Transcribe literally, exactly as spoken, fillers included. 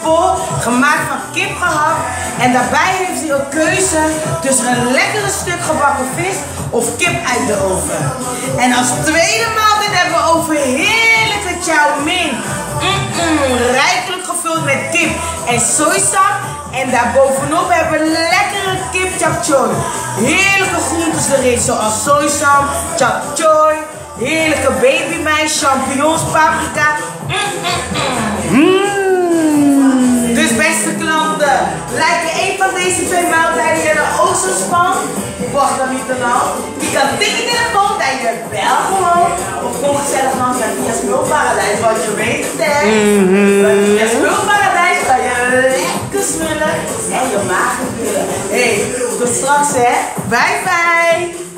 bol gemaakt van kip gehakt. En daarbij heeft hij een keuze tussen een lekkere stuk gebakken vis of kip uit de oven. En als tweede maaltijd hebben we over heerlijke chow mein. Mm-mm, rijkelijk gevuld met kip en sojasaus. En daarbovenop hebben we lekkere kip chap choy. Heerlijke groentes erin, zoals sojasaus, chap choy. Heerlijke babymijs, champignons, paprika. Mm. Dus beste klanten, lijken een van deze twee maaltijden je dan ook zo spannend? Wacht dan niet te lang. Je kan tikken in de phone en je bel gewoon. Of kom gezellig langs naar Via Smulparadijs, want je weet het hè. Bij Via Smulparadijs kan je lekker smullen en je maag vullen. Hé, hey, tot straks hè. Bye bye.